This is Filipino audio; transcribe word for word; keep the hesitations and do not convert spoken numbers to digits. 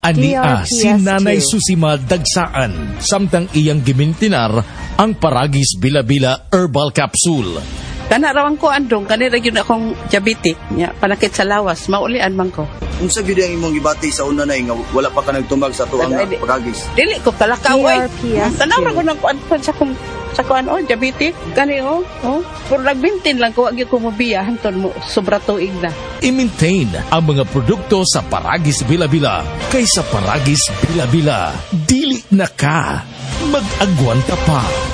Ania si Nanay Susima Dagsaan, samtang iyang gimintinar ang Paragis Bila-Bila Herbal Capsule. Kana rawan ko andong, kanira yun akong diabetic, ya, panakit sa lawas, maulian man ko. Unsa gyud ang imong gibati sa una nay nga wala pa ka nagtumag sa tuang nga Paragis? Dili ko talakaw ay. Tanaw ra ko nang kuan sa kung sa kuan oh diabetic gani oh. Oh, pero nagbintin lang ko wag ko mobiya hanton mo sobra tuig na. I-maintain ang mga produkto sa Paragis Bila-Bila kaysa Paragis Bila-Bila. Dili na ka. Mag-agwanta pa.